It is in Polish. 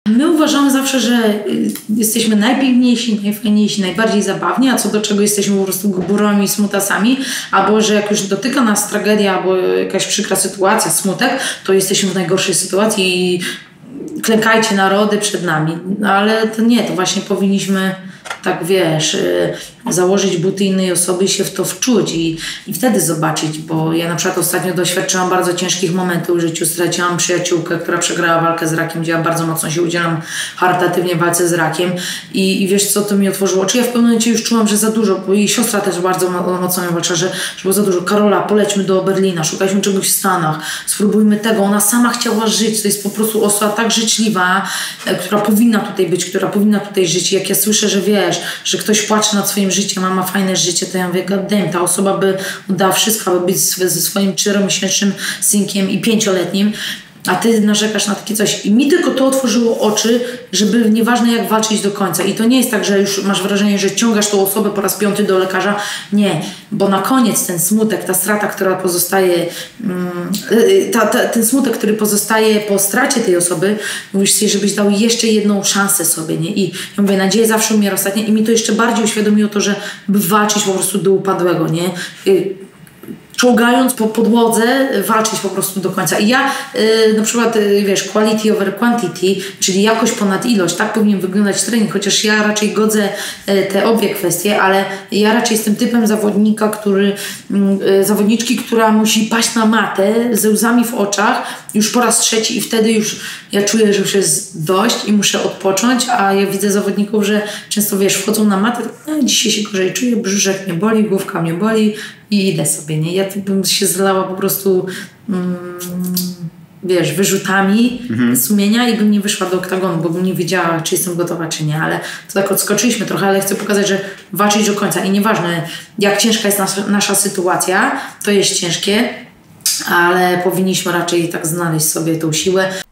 My uważamy zawsze, że jesteśmy najpiękniejsi, najfajniejsi, najbardziej zabawni, a co do czego jesteśmy po prostu gburami i smutasami, albo że jak już dotyka nas tragedia albo jakaś przykra sytuacja, smutek, to jesteśmy w najgorszej sytuacji i klękajcie narody przed nami. No ale to nie, to właśnie powinniśmy tak wiesz, założyć buty innej osoby i się w to wczuć i wtedy zobaczyć, bo ja na przykład ostatnio doświadczyłam bardzo ciężkich momentów w życiu, straciłam przyjaciółkę, która przegrała walkę z rakiem, gdzie ja bardzo mocno się udzielam charytatywnie w walce z rakiem i wiesz co, to mi otworzyło oczy. Ja w pewnym momencie już czułam, że za dużo, bo jej siostra też bardzo mocno mnie walczyła, że było za dużo. Karola, polećmy do Berlina, szukaliśmy czegoś w Stanach, spróbujmy tego. Ona sama chciała żyć, to jest po prostu osoba tak życzliwa, która powinna tutaj być, która powinna tutaj żyć. Jak ja słyszę, że wiesz, że ktoś płacze nad swoim życiem, a ma fajne życie, to ja mówię, goddamn, ta osoba by oddała wszystko, aby być ze swoim 4-miesięcznym synkiem i 5-letnim, a ty narzekasz na takie coś. I mi tylko to otworzyło oczy, żeby nieważne jak walczyć do końca. I to nie jest tak, że już masz wrażenie, że ciągasz tą osobę po raz 5 do lekarza. Nie, bo na koniec ten smutek, ta strata, która pozostaje, ten smutek, który pozostaje po stracie tej osoby, mówisz sobie, żebyś dał jeszcze jedną szansę sobie, nie? I ja mówię, nadzieja zawsze umiera ostatnia. I mi to jeszcze bardziej uświadomiło to, że by walczyć po prostu do upadłego, nie? Czołgając po podłodze, walczyć po prostu do końca. I ja na przykład, wiesz, quality over quantity, czyli jakość ponad ilość, tak powinien wyglądać trening, chociaż ja raczej godzę te obie kwestie, ale ja raczej jestem typem zawodniczki, która musi paść na matę ze łzami w oczach już po raz 3 i wtedy już ja czuję, że już jest dość i muszę odpocząć, a ja widzę zawodników, że często, wiesz, wchodzą na matę, dzisiaj się gorzej czuję, brzuszek mnie boli, główka mnie boli i idę sobie, nie? Ja bym się zlała po prostu wiesz, wyrzutami sumienia i bym nie wyszła do oktagonu, bo bym nie wiedziała, czy jestem gotowa, czy nie, ale to tak odskoczyliśmy trochę, ale chcę pokazać, że walczyć do końca i nieważne, jak ciężka jest nasza sytuacja, to jest ciężkie, ale powinniśmy raczej tak znaleźć sobie tą siłę.